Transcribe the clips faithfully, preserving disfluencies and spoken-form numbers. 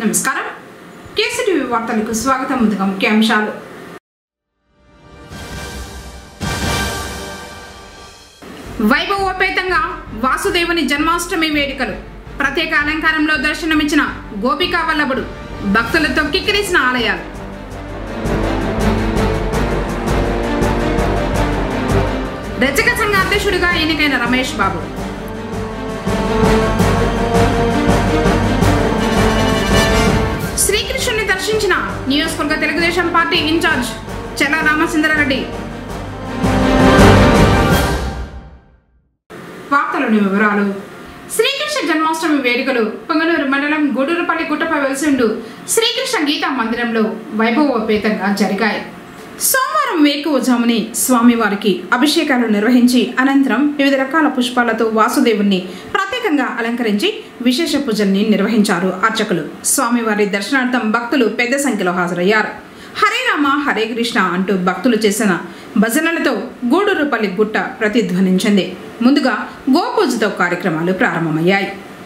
నమస్కారం కేసీటీవీ వార్తలకు స్వాగతం. ముందుగా ముఖ్యాంశాలు. వైభవోపేతంగా వాసుదేవుని జన్మాష్టమి వేడుకలు. ప్రత్యేక అలంకారంలో దర్శనమిచ్చిన గోపికా వల్లభుడు. భక్తులతో కిక్కిరిసిన ఆలయాలు. రచక సంఘ అధ్యక్షుడిగా ఎన్నికైన రమేష్ బాబు. శ్రీకృష్ణుని దర్శించిన నియోజకవర్గ తెలుగుదేశం పార్టీ ఇన్ఛార్జ్ చెల్ల రామచంద్రారెడ్డి. వార్తలోని వివరాలు. శ్రీకృష్ణ జన్మాష్టమి వేడుకలు పొంగనూరు మండలం గూడూరుపల్లి గుట్టపై వెలిసిండు శ్రీకృష్ణ గీతా మందిరంలో వైభవోపేతంగా జరిగాయి. సోమవారం వేకువజాముని స్వామివారికి అభిషేకాలు నిర్వహించి అనంతరం వివిధ రకాల పుష్పాలతో వాసుదేవుణ్ణి ప్రత్యేకంగా అలంకరించి విశేష పూజల్ని నిర్వహించారు అర్చకులు. స్వామివారి దర్శనార్థం భక్తులు పెద్ద సంఖ్యలో హాజరయ్యారు. హరే రామ హరే కృష్ణ అంటూ భక్తులు చేసిన భజనలతో గూడూరుపల్లి గుట్ట ప్రతిధ్వనించింది. ముందుగా గోపూజతో కార్యక్రమాలు ప్రారంభమయ్యాయి.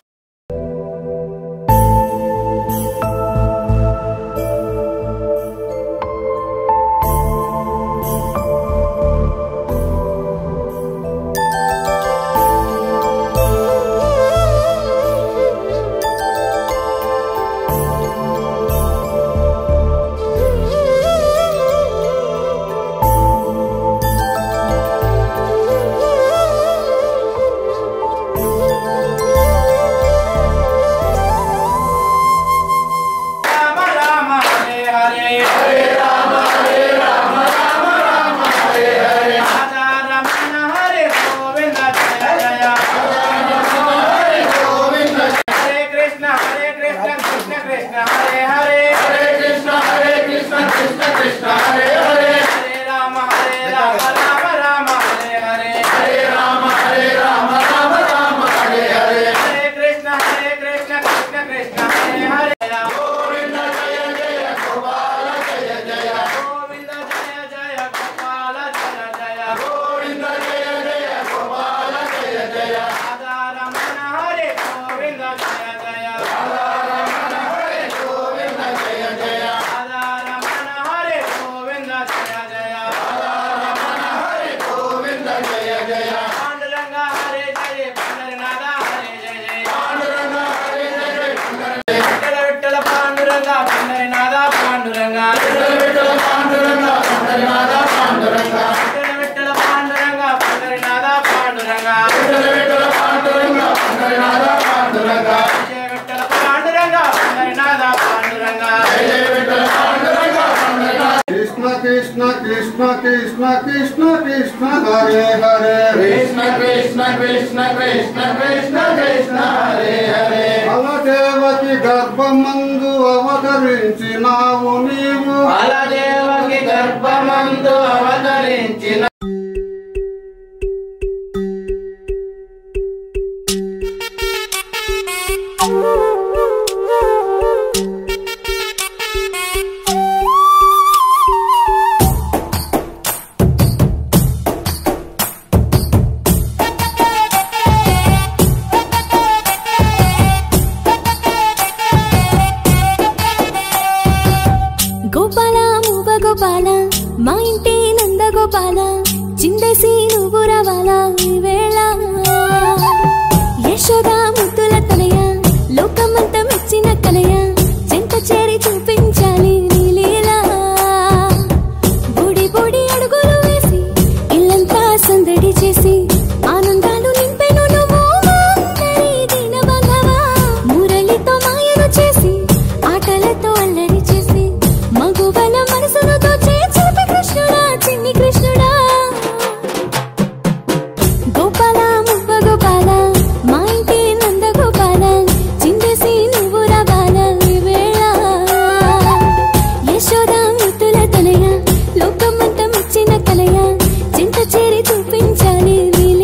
Krishna Krishna Krishna Krishna Krishna Hare Hare Krishna Krishna Krishna Krishna Krishna Krishna Hare Hare Baladevaki గర్భమందు అవతరించినావు నీవు బాలదేవకి గర్భమందు అవతరించిన మా ఇంటి నందగోపాల చిందేసి నువ్వు రవాలా వేళ యశోదా ముద్దుల తనయ లోకమంతా మెచ్చిన కనయ చెంత చేరి చూపించాలి నీలీలా బుడి బుడి అడుగులు వేసి ఇల్లంతా సందడి చేసి ఆనందాలు నింపెను నువ్వు దీన బంధవా మురళితో మాయను చేసి ఆటలతో అల్లరి చేసి మగువల మనసును కృష్ణుడా చిన్ని కృష్ణుడా గోపాల మువ్వ గోపాల మా ఇంటి నంద గోపాల చిందేసి నువ్వు రవాల వేళ యశోదా ముద్దుల తనయ లోకమంతా మెచ్చిన కలయ చింత చేరి చూపించాలి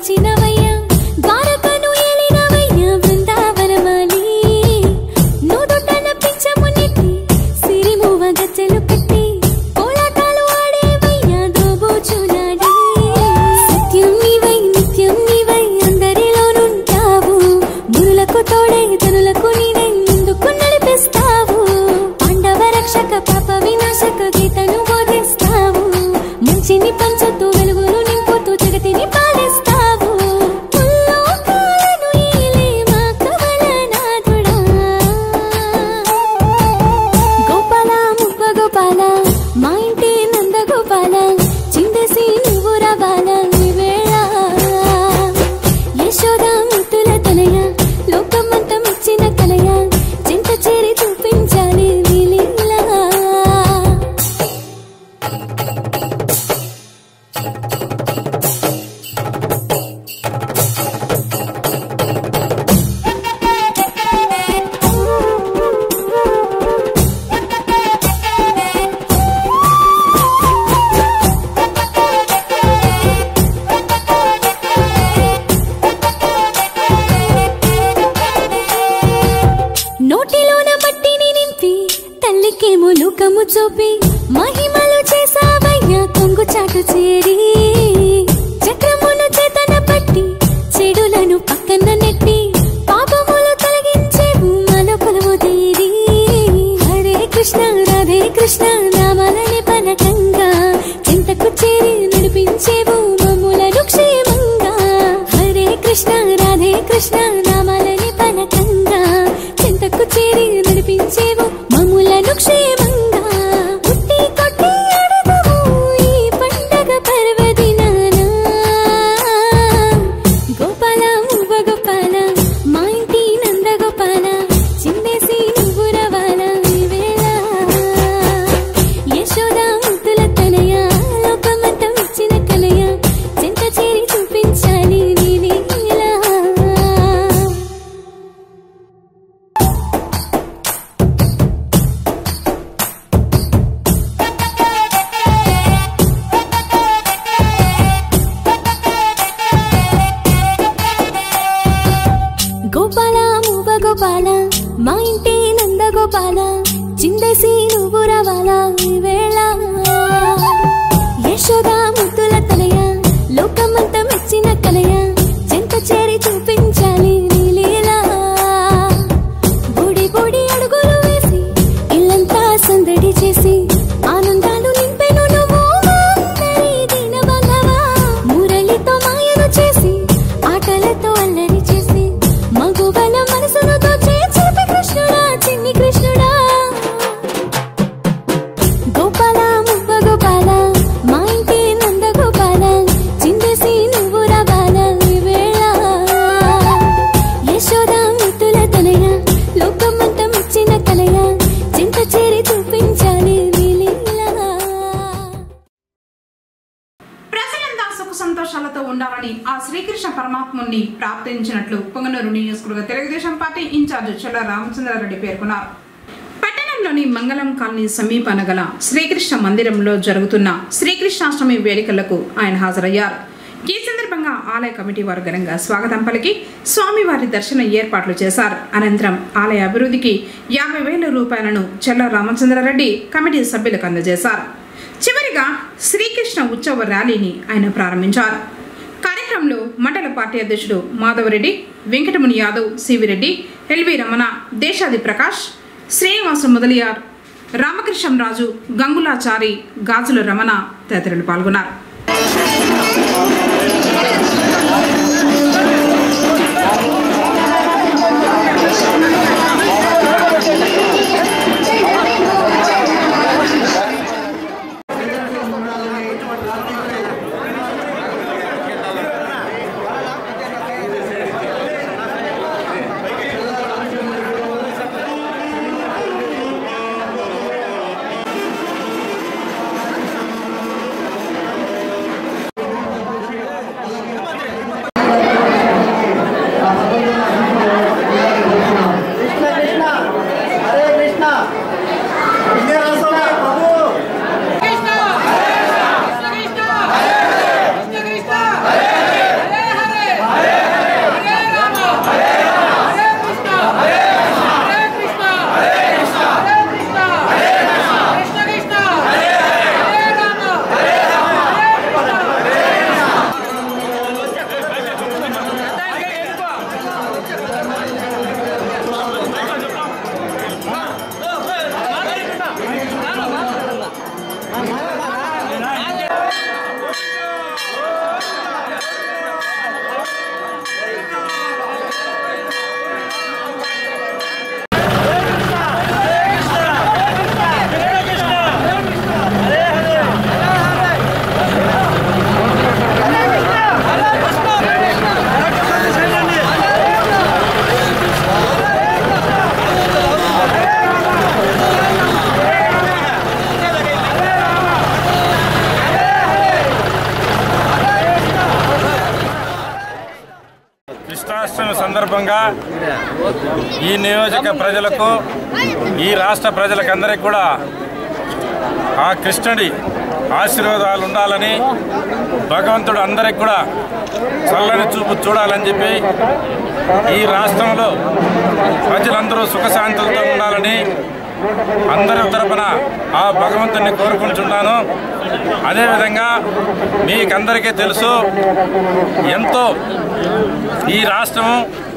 వచ్చినవయ్యా ద్వారకను ఏలినవయ్యా బృందావనమాలి నోదుటన పింఛము నెట్టి సిరిమువ గజ్జలు కట్టి కోలాటాలు ఆడేవయ్యా దోబూచులాడి సత్యం నీవై నిత్యం నీవై అందరిలోనుంటావు మునులకు తోడే జనులకు నీవై ముందుకు నడిపిస్తావు పాండవ రక్షక పాప వినాశక గీతను బోధిస్తావు మంచిని పంచుతూ వెలుగును నింపుతూ జగతిని పాలిస్తావు ముల్లోకాలను ఏలే మా కమలనాథుడా గోపాల ముప్ప గోపాల మా ఇంటి నంద గోపాల చిందేసి నువ్వు రావాల ఈ వేళ యశోద ముద్దుల తనయ లోకమంతా మెచ్చిన కలయ చింత చేరి చూపించాలి నీ లీలా నోటిలోన మట్టిని నింపి తల్లికేమో లోకము చూపి మహిమలు చేసావయ్యా కొంగు చాటు చేరి చక్రమును చేతన పట్టి చెడులను పక్కన నెట్టి పాపములు తొలగించేవు మాలో కొలువు తీరి హరే కృష్ణ రాధే కృష్ణ నామాలని పలకంగా చింతకు చేరి నడిపించేవు మమ్ములను క్షేమంగా హరే కృష్ణ రాధే కృష్ణ నామాలని పలకంగా చింతకు చేరి నడిపించేవు మమ్ములను క్షేమంగా పుట్టి కొట్టి అడగవు ఈ పండగ పర్వదినాన గోపాల మువ్వ గోపాల మా ఇంటి నంద గోపాల చిందేసి నువ్వు రవాల ఈ వేళ యశోద ముద్దుల తనయ లోకమంతా మెచ్చిన కలయ చింత చేరి చూపించాలి నీ లీలా గోపాల మువ్వ గోపాల మా ఇంటి నంద గోపాల చిందేసి నువ్వు రావాలా ఈ వేళ యశోద ముద్దుల తనయ లోకమంతా మెచ్చిన కలయ చింత చేరి చూపించాలి నీ లీలా బుడి బుడి అడుగులు వేసి ఇల్లంతా సందడి చేసి ఆనందాలు నింపెను నువ్వు మా అందరి దీన బంధవా మురళితో మాయను చేసి ఆటలతో అల్లరి చేసి మగువల మనసును దోచే చిలిపి కృష్ణుడా చిన్ని కృష్ణుడా గోపాల మువ్వ గోపాల మా ఇంటి నంద గోపాల చిందేసి నువ్వు రావాల ఈ వేళ యశోద ముద్దుల తనయ లోకమంతా మెచ్చిన కలయ చింత చేరి చూపించాలి నీ లీలా ప్రజలంతా సుఖ సంతోషాలతో ఉండాలని ఆ శ్రీకృష్ణ పరమాత్ముని ప్రార్థించినట్లు పొంగనూరు నియోజకవర్గ తెలుగుదేశం పార్టీ ఇన్ఛార్జ్ చెల్ల రామచంద్రారెడ్డి పేర్కొన్నారు. పట్టణంలోని మంగళం కాలనీ సమీపాన గల శ్రీకృష్ణ మందిరంలో జరుగుతున్న శ్రీకృష్ణాష్టమి వేడుకలకు ఆయన హాజరయ్యారు. ఈ సందర్భంగా ఆలయ కమిటీ వారు ఘనంగా స్వాగతం పలికి స్వామివారి దర్శన ఏర్పాట్లు చేశారు. అనంతరం ఆలయ అభివృద్ధికి యాభై వేల రూపాయలను చెల్ల రామచంద్రారెడ్డి కమిటీ సభ్యులకు అందజేశారు. చివరిగా శ్రీకృష్ణ ఉత్సవ ర్యాలీని ఆయన ప్రారంభించారు. కార్యక్రమంలో మండల పార్టీ అధ్యక్షుడు మాధవరెడ్డి, వెంకటముని యాదవ్, సివిరెడ్డి, ఎల్వి రమణ, దేశాది ప్రకాష్, శ్రీనివాస మొదలియార్, రామకృష్ణంరాజు, గంగులాచారి, గాజుల రమణ తదితరులు పాల్గొన్నారు. సందర్భంగా ఈ నియోజక ప్రజలకు ఈ రాష్ట్ర ప్రజలకందరికీ కూడా ఆ కృష్ణుడి ఆశీర్వాదాలు ఉండాలని, భగవంతుడు అందరికి కూడా చల్లని చూపు చూడాలని చెప్పి ఈ రాష్ట్రంలో ప్రజలందరూ సుఖశాంతులతో ఉండాలని అందరి తరపున ఆ భగవంతుని కోరుకుంటున్నాను. అదేవిధంగా మీకందరికీ తెలుసు, ఎంతో ఈ రాష్ట్రం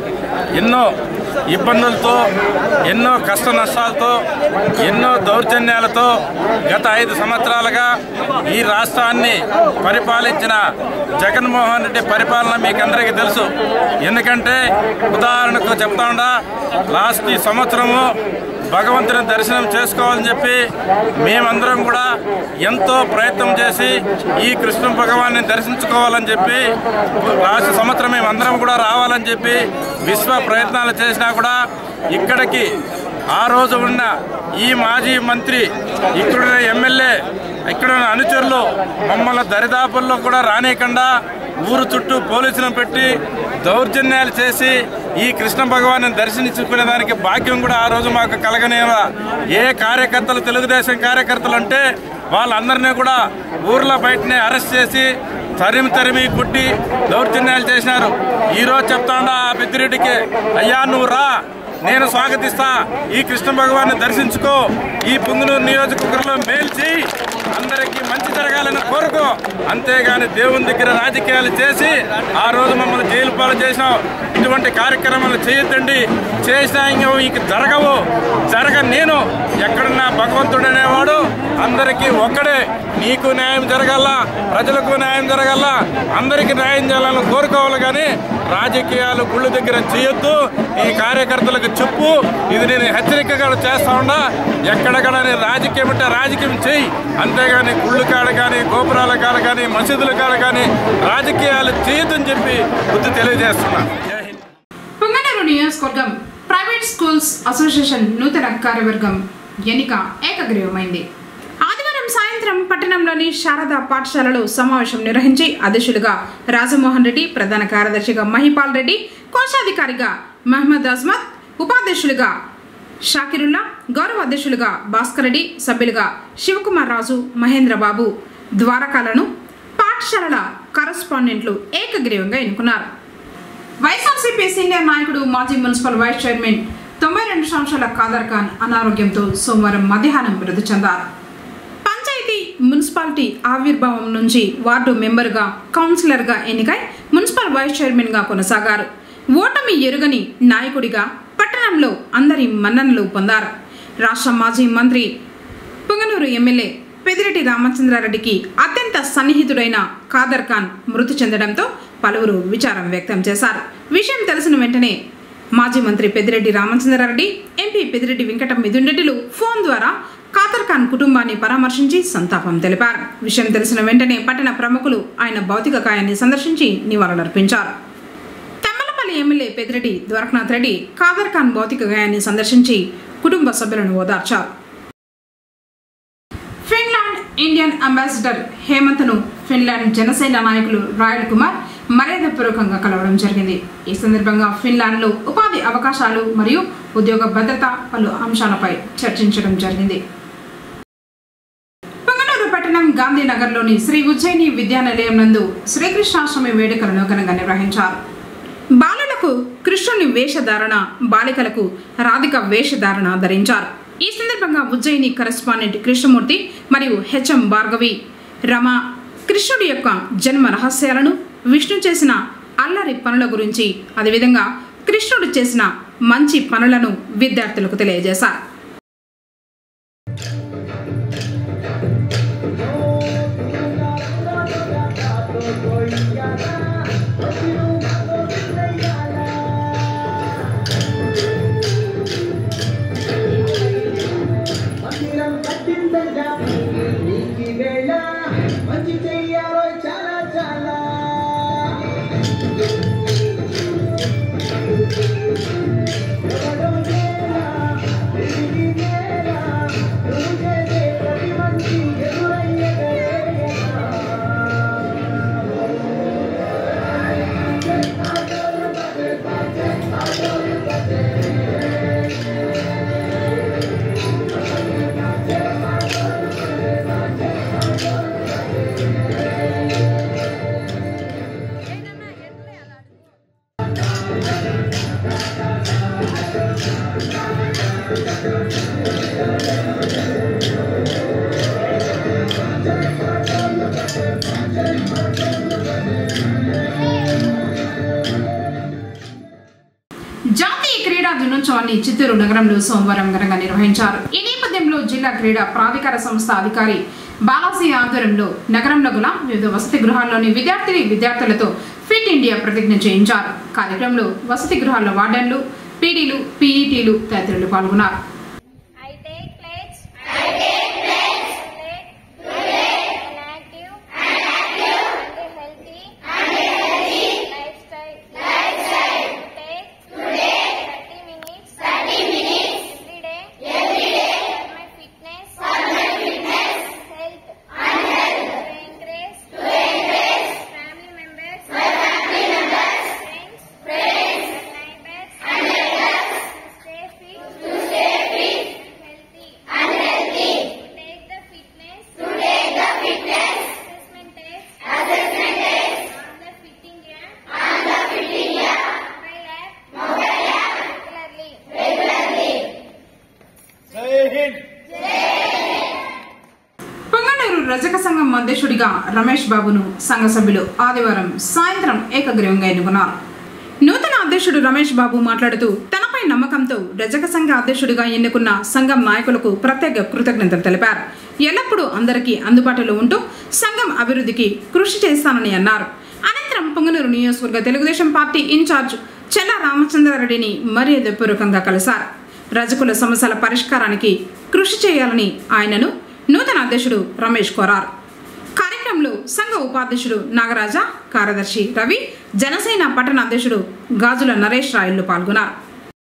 ఎన్నో ఇబ్బందులతో, ఎన్నో కష్ట నష్టాలతో, ఎన్నో దౌర్జన్యాలతో గత ఐదు సంవత్సరాలుగా ఈ రాష్ట్రాన్ని పరిపాలించిన జగన్మోహన్ రెడ్డి పరిపాలన మీకు అందరికీ తెలుసు. ఎందుకంటే ఉదాహరణకు చెప్తా ఉండా, లాస్ట్ ఈ సంవత్సరము భగవంతుని దర్శనం చేసుకోవాలని చెప్పి మేమందరం కూడా ఎంతో ప్రయత్నం చేసి ఈ కృష్ణ భగవాన్ని దర్శించుకోవాలని చెప్పి లాస్ట్ సంవత్సరం మేమందరం కూడా రావాలని చెప్పి విశ్వ ప్రయత్నాలు చేసినా కూడా ఇక్కడికి ఆ రోజు ఉన్న ఈ మాజీ మంత్రి, ఇక్కడ ఎమ్మెల్యే, ఇక్కడ అనుచరులు మమ్మల్ని దరిదాపుల్లో కూడా రానియకుండా ఊరు చుట్టూ పోలీసులను పెట్టి దౌర్జన్యాలు చేసి ఈ కృష్ణ భగవాన్ని దర్శించుకునే దానికి భాగ్యం కూడా ఆ రోజు మాకు కలగనేలా. ఏ కార్యకర్తలు, తెలుగుదేశం కార్యకర్తలు అంటే వాళ్ళందరినీ కూడా ఊర్లో బయటనే అరెస్ట్ చేసి తరిమి తరిమి కుట్టి దౌర్జన్యాలు చేసినారు. ఈరోజు చెప్తా ఉన్నా ఆ పెద్దిరెడ్డికి, అయ్యా నువ్వు రా, నేను స్వాగతిస్తా, ఈ కృష్ణ భగవాన్ని దర్శించుకో, ఈ పుంగనూరు నియోజకవర్గంలో మేలు చేయి, అందరికీ మంచి జరగాలని కోరుకో, అంతేగాని దేవుని దగ్గర రాజకీయాలు చేసి ఆ రోజు మమ్మల్ని జైలు పాలు చేసినావు. ఇటువంటి కార్యక్రమాలు చేయొద్దండి, చేసినా ఇంక జరగవు, జరగ నేను ఎక్కడున్నా భగవంతుడు అనేవాడు అందరికీ ఒక్కడే. నీకు న్యాయం జరగాల, ప్రజలకు న్యాయం జరగాల, అందరికీ న్యాయం చేయాలని కోరుకోవాలి. కానీ రాజకీయాలు గుళ్ళు దగ్గర చేయొద్దు, ఈ కార్యకర్తలకు చెప్పు, ఇది నేను హెచ్చరికగా చేస్తా ఉన్నా. ఎక్కడక్కడ నేను రాజకీయం అంటే రాజకీయం చేయి, అంతేగాని గుళ్ళు కాడ కానీ, గోపురాల కాడ కానీ, మసీదుల కాడ కానీ రాజకీయాలు చేయొద్దని చెప్పి బుద్ధి తెలియజేస్తున్నా. పుంగనూరు నియోజకవర్గం ప్రైవేట్ స్కూల్స్ అసోసియేషన్ నూతన కార్యవర్గం ఎన్నిక ఏకగ్రీవమైంది. ఆదివారం సాయంత్రం పట్టణంలోని శారదా పాఠశాలలో సమావేశం నిర్వహించి అధ్యక్షులుగా రాజమోహన్ రెడ్డి, ప్రధాన కార్యదర్శిగా మహిపాల్ రెడ్డి, కోశాధికారిగా మహమ్మద్ అజ్మత్, ఉపాధ్యక్షులుగా షాకిరుల్లా, గౌరవ అధ్యక్షులుగా భాస్కర్ రెడ్డి, సభ్యులుగా శివకుమార్ రాజు, మహేంద్రబాబు, ద్వారకాలను పాఠశాలల కరస్పాండెంట్లు ఏకగ్రీవంగా ఎన్నుకున్నారు. వైఎస్ఆర్సీపీ సీనియర్ నాయకుడు, మాజీ మున్సిపల్ వైస్ చైర్మన్ తొంభై రెండు సంవత్సరాల ఖాదర్ ఖాన్ అనారోగ్యంతో సోమవారం మధ్యాహ్నం మృతి చెందారు. పంచాయతీ మున్సిపాలిటీ ఆవిర్భావం నుంచి వార్డు మెంబర్గా, కౌన్సిలర్గా ఎన్నికై మున్సిపల్ వైస్ చైర్మన్గా కొనసాగారు. ఓటమి ఎరుగని నాయకుడిగా పట్టణంలో అందరి మన్ననలు పొందారు. రాష్ట్ర మాజీ మంత్రి, పుంగనూరు ఎమ్మెల్యే పెద్దిరెడ్డి రామచంద్రారెడ్డికి అత్యంత సన్నిహితుడైన ఖాదర్ ఖాన్ మృతి చెందడంతో పలువురు విచారం వ్యక్తం చేశారు. విషయం తెలిసిన వెంటనే మాజీ మంత్రి పెద్దిరెడ్డి రామచంద్రారెడ్డి, ఎంపీ పెద్దిరెడ్డి వెంకట మిథున్ రెడ్డిలు ఫోన్ ద్వారా ఖాదర్ ఖాన్ కుటుంబాన్ని పరామర్శించి సంతాపం తెలిపారు. విషయం తెలిసిన వెంటనే పట్టణ ప్రముఖులు ఆయన భౌతిక కాయాన్ని సందర్శించి నివాళులర్పించారు. తెమ్మలపల్లి ఎమ్మెల్యే పెద్దిరెడ్డి ద్వారకనాథ్ రెడ్డి ఖాదర్ ఖాన్ భౌతిక కాయాన్ని సందర్శించి కుటుంబ సభ్యులను ఓదార్చారు. ఫిన్లాండ్ ఇండియన్ అంబాసిడర్ హేమంత్ను ఫిన్లాండ్ జనసేన నాయకులు రాయల్ కుమార్ మర్యాదపూర్వకంగా కలవడం జరిగింది. ఈ సందర్భంగా ఫిన్లాండ్లో ఉపాధి అవకాశాలు మరియు ఉద్యోగ భద్రత పలు అంశాలపై చర్చించడం జరిగింది. పుంగనూరు పట్టణం గాంధీనగర్లోని శ్రీ ఉజ్జయిని విద్యానిలయం నందు శ్రీకృష్ణాష్టమి వేడుకలను ఘనంగా నిర్వహించారు. బాలులకు కృష్ణుని వేషధారణ, బాలికలకు రాధిక వేషధారణ ధరించారు. ఈ సందర్భంగా ఉజ్జయిని కరెస్పాండెంట్ కృష్ణమూర్తి మరియు హెచ్ఎం భార్గవి రమ కృష్ణుడి యొక్క జన్మ రహస్యాలను, విష్ణు చేసిన అల్లరి పనుల గురించి, అదేవిధంగా కృష్ణుడు చేసిన మంచి పనులను విద్యార్థులకు తెలియజేశారు. జాతీయ క్రీడా దినోత్సవాన్ని చిత్తూరు నగరంలో సోమవారం ఘనంగా నిర్వహించారు. ఈ నేపథ్యంలో జిల్లా క్రీడా ప్రాధికార సంస్థ అధికారి బాలాజీ ఆధ్వర్యంలో నగరంలో గల వివిధ వసతి గృహాల్లోని విద్యార్థిని విద్యార్థులతో ఫిట్ ఇండియా ప్రతిజ్ఞ చేయించారు. కార్యక్రమంలో వసతి గృహాల వార్డన్లు, పీడీలు, పీఈటీలు తదితరులు పాల్గొన్నారు. పొంగనూరు రజక సంఘం అధ్యక్షుడిగా రమేష్ బాబును సంఘ సభ్యులు ఆదివారం సాయంత్రం ఏకగ్రీవంగా ఎన్నుకున్నారు. నూతన అధ్యక్షుడు రమేష్ బాబు మాట్లాడుతూ తనపై నమ్మకంతో రజక సంఘ అధ్యక్షుడిగా ఎన్నుకున్న సంఘం నాయకులకు ప్రత్యేక కృతజ్ఞతలు తెలిపారు. ఎల్లప్పుడూ అందరికీ అందుబాటులో ఉంటూ సంఘం అభివృద్ధికి కృషి చేస్తానని అన్నారు. అనంతరం పొంగనూరు నియోజకవర్గ తెలుగుదేశం పార్టీ ఇన్ఛార్జ్ చెల్ల రామచంద్రారెడ్డిని మర్యాదపూర్వకంగా కలిశారు. రజకుల సమస్యల పరిష్కారానికి కృషి చేయాలని ఆయనను నూతన అధ్యక్షుడు రమేష్ కోరారు. కార్యక్రమంలో సంఘ ఉపాధ్యక్షుడు నాగరాజ, కార్యదర్శి రవి, జనసేన పట్టణ అధ్యక్షుడు గాజుల నరేష్ రాయలు పాల్గొన్నారు.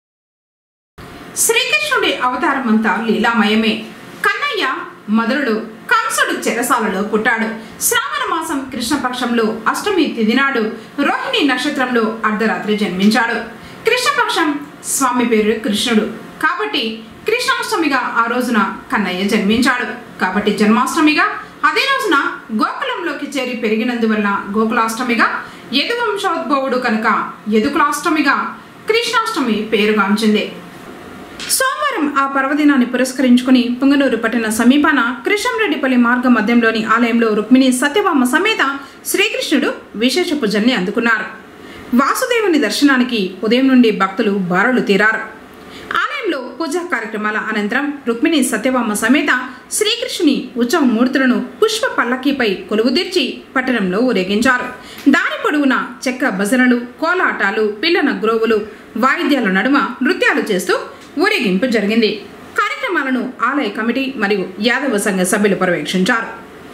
శ్రీకృష్ణుడి అవతారమంతా లీలామయమే. కన్నయ్య మొదలుడు కంసుడు చెరసాలలో పుట్టాడు. శ్రావణ మాసం కృష్ణపక్షంలో అష్టమి తిథి నాడు రోహిణి నక్షత్రంలో అర్ధరాత్రి జన్మించాడు. కృష్ణపక్షం స్వామి పేరు కృష్ణుడు కాబట్టి కృష్ణాష్టమిగా ఆ రోజున కన్నయ్య జన్మించాడు. కాబట్టి జన్మాష్టమిగా, అదే రోజున గోకులంలోకి చేరి పెరిగినందువల్ల గోకులాష్టమిగా, యదువంశోద్భవుడు కనుక యదుకులాష్టమిగా కృష్ణాష్టమి పేరుగాంచింది. సోమవారం ఆ పర్వదినాన్ని పురస్కరించుకుని పొంగనూరు పట్టణ సమీపాన కృష్ణంరెడ్డిపల్లి మార్గ మధ్యంలోని ఆలయంలో రుక్మిణి సత్యభామ సమేత శ్రీకృష్ణుడు విశేష పూజల్ని అందుకున్నారు. వాసుదేవుని దర్శనానికి ఉదయం నుండి భక్తులు బారులు తీరారు. ఆలయంలో పూజా కార్యక్రమాల అనంతరం రుక్మిణి సత్యభామ సమేత శ్రీకృష్ణుని ఉత్సవ మూర్తులను పుష్ప పల్లకీపై కొలువుదీర్చి పట్టణంలో ఊరేగించారు. దారి పొడవునా చెక్క భజనలు, కోలాటాలు, పిల్లన గ్రోవులు, వాయిద్యాల నడుమ నృత్యాలు చేస్తూ ఊరేగింపు జరిగింది. కార్యక్రమాలను ఆలయ కమిటీ మరియు యాదవ సంఘ సభ్యులు పర్యవేక్షించారు.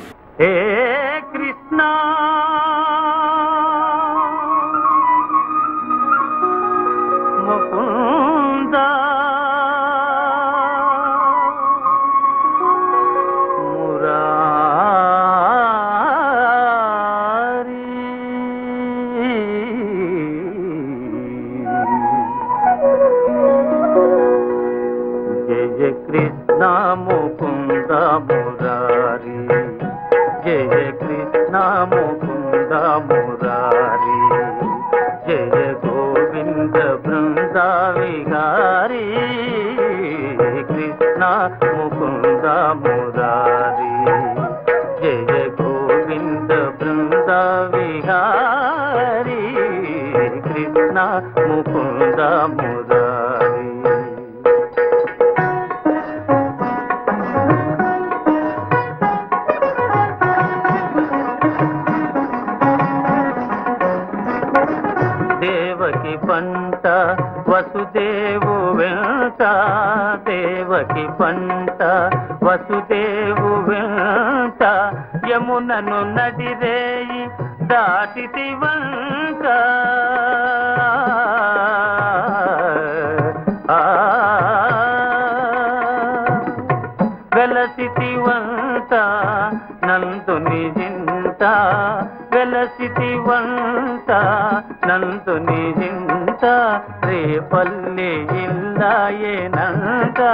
వసుదేవు వెంట దేవకి పంట వసుదేవు వెంట యమునను నడిరేయి దాటితి వంక వెలసితి వంట నందుని జింత వెలసితి వంట నందుని జింత రేపల్లి ఇల్లాయేనంత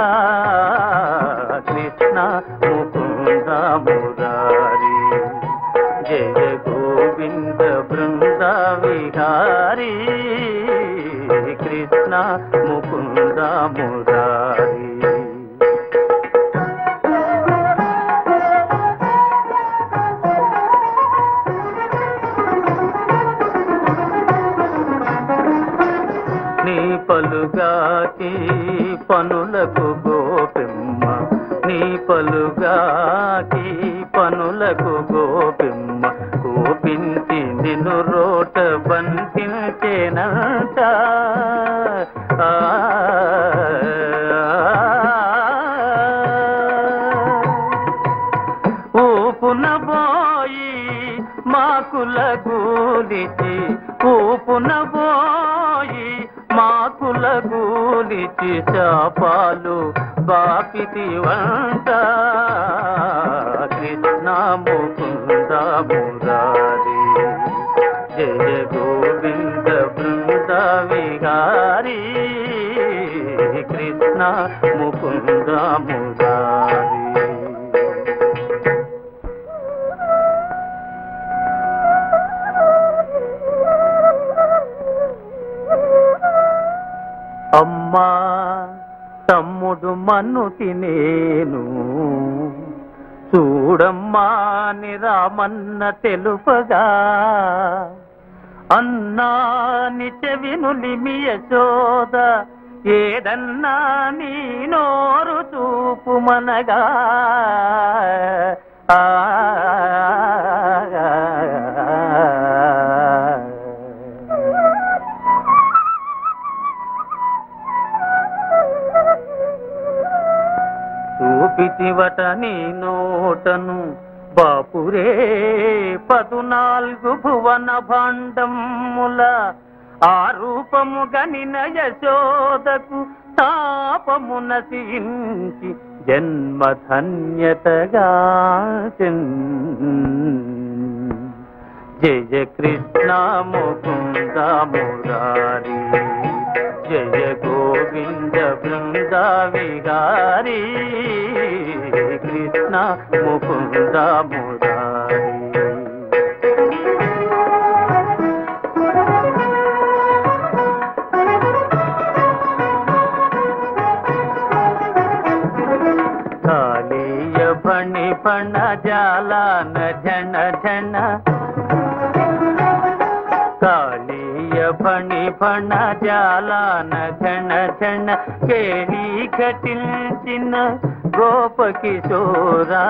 కృష్ణ ముకుంద మురారి జయ గోవింద బృంద విహారీ కృష్ణ ముకుంద మురారి. పలుగాకి పనులకు గోపెమ్మ నీ పలుగాకి పనులకు గోపెమ్మ కోపించి నిన్ను రోట బంధించేనంట ఊపున బోయి మాకుల గూలిచి ఊపున బోయి మాకుల గూలిచి శాపాలు బాపితి వంట కృష్ణ ముకుంద మురారి జయ గోవింద బృంద విహారీ కృష్ణ ముకుంద మురారి. అమ్మా తమ్ముడు మన్ను తినేను చూడమ్మా నిరామన్న తెలుపగా అన్నా నిచెవినులిమి యశోద ఏదన్నా నీ నోరు చూపు మనగా ఆ చూపితివట నీ నోటను బాపురే పదునాలుగు భువన భాండముల ఆ రూపము గనిన యశోదకు తాపము నశించి జన్మధన్యతగా జయ కృష్ణ ముకుంద మురారి జయ గోవింద బృంద విహారీ కృష్ణ ముకుంద మురారి. కాళీయ ఫణి ఫణ జాలాన ఝణ ఝణ కాళీయ ఫణి ఫణ జాలాన ఝణ ఝణ కేళీ ఘటించిన గోప కిశోరా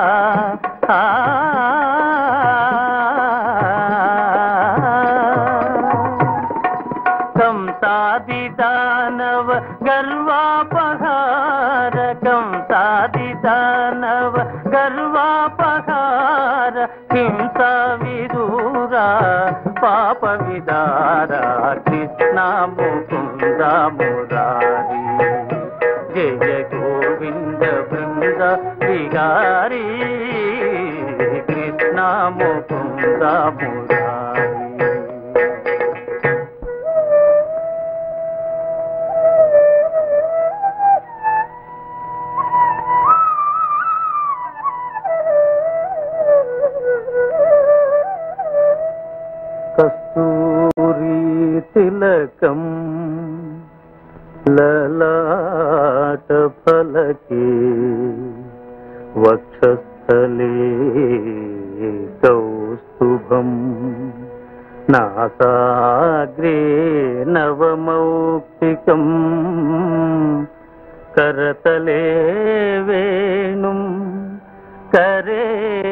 కంసాది దానవ గర్వాపహార కంసాది దానవ గర్వాపహార హింస విదూరా పాప విదారా కృష్ణ ముకుంద మురారి జయ గోవింద బృంద విహారీ కృష్ణ ముకుంద మురారి. కస్తూరి తిలకం లలాట ఫలకే వక్షస్థలే కౌస్తుభం నాసాగ్రే నవమౌక్తికం करतले वेणुं करे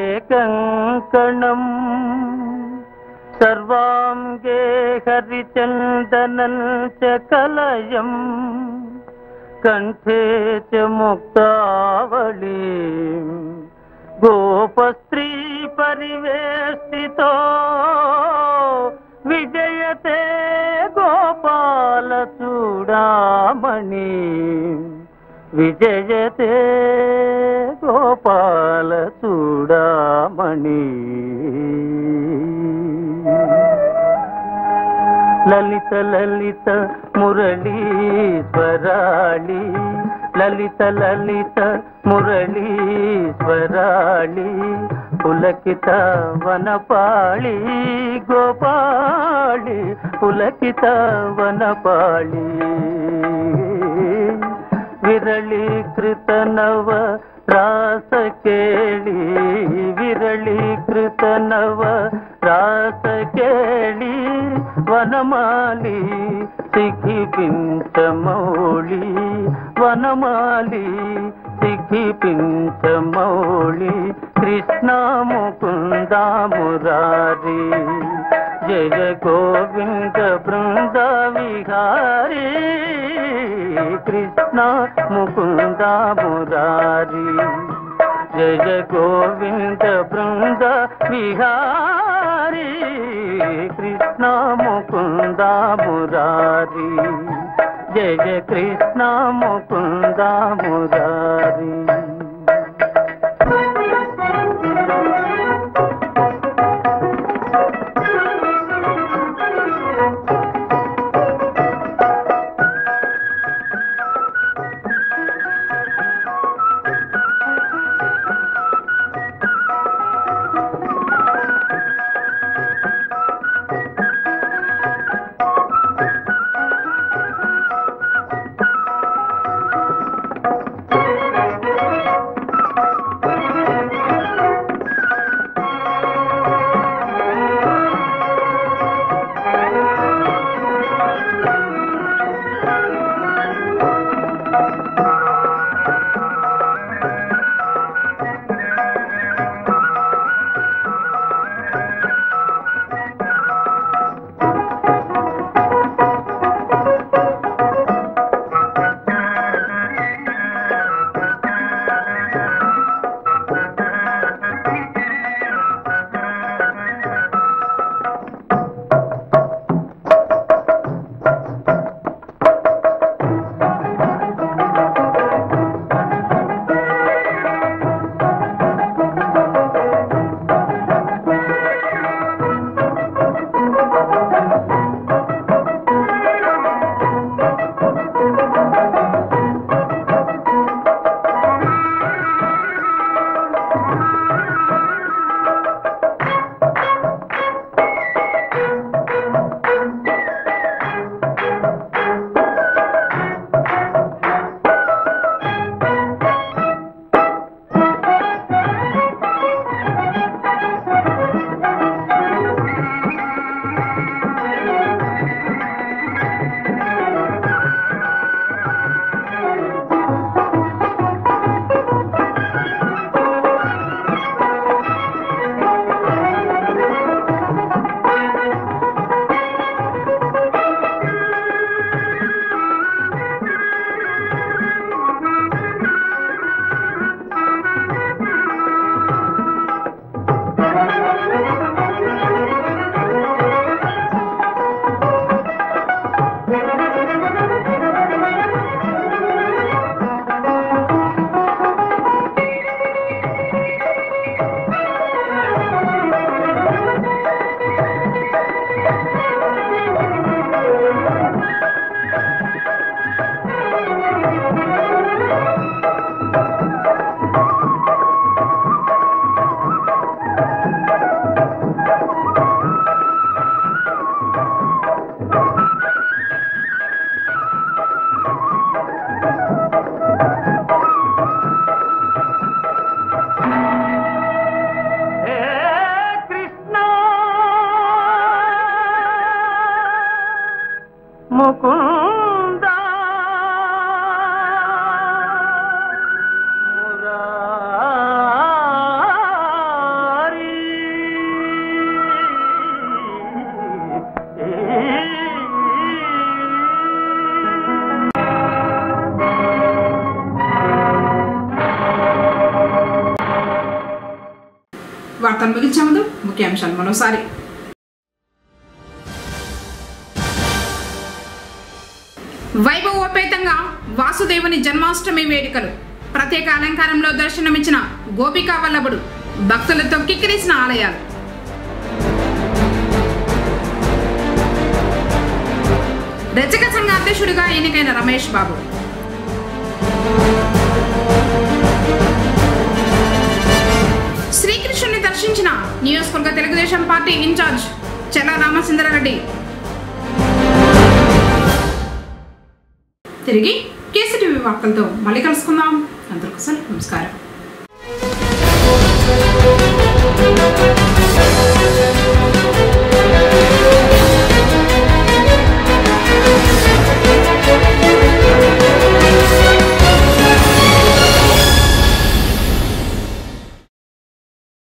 कंकणं सर्वांगे हरिचंदनं च कलयं कंठे च मुक्तावली गोपस्त्री परिवेष्टितो विजयते गोपाल चूडामणि विजयते गोपाल चूडामणि ललित ललित मुरली स्वराली ललित ललित मुरली स्वराली पुलकित वनपाली गोपाली पुलकित वनपाली विरलीकृत नव रास केली विरलीकृत नव రాసకేళి వనమాలి సిఖిపించమౌళి వనమాలి సిఖిపించమౌళి కృష్ణ ముకుంద మురారి జయ గోవింద బృంద విహారీ కృష్ణ ముకుంద మురారి జయ గోవింద బృంద విహారీ కృష్ణ ముకుంద మురారి జయ కృష్ణ ముకుంద మురారి. వార్తలు ముగించే ముందు ముఖ్యాంశాలు మరోసారి. వైభవోపేతంగా వాసుదేవుని జన్మాష్టమి వేడుకలు. ప్రత్యేక అలంకారంలో దర్శనమిచ్చిన గోపికా వల్లభుడు. భక్తులతో కిక్కిరిసిన ఆలయాలు. రచక సంఘ అధ్యక్షుడిగా ఎన్నికైన రమేష్ బాబు. శ్రీకృష్ణుని దర్శించిన నియోజకవర్గ తెలుగుదేశం పార్టీ ఇన్ఛార్జ్ చెల్ల రామచంద్రారెడ్డి. తిరిగి కేసీటీవీ వార్తలతో మళ్ళీ కలుసుకుందాం. అందరికీ నమస్కారం.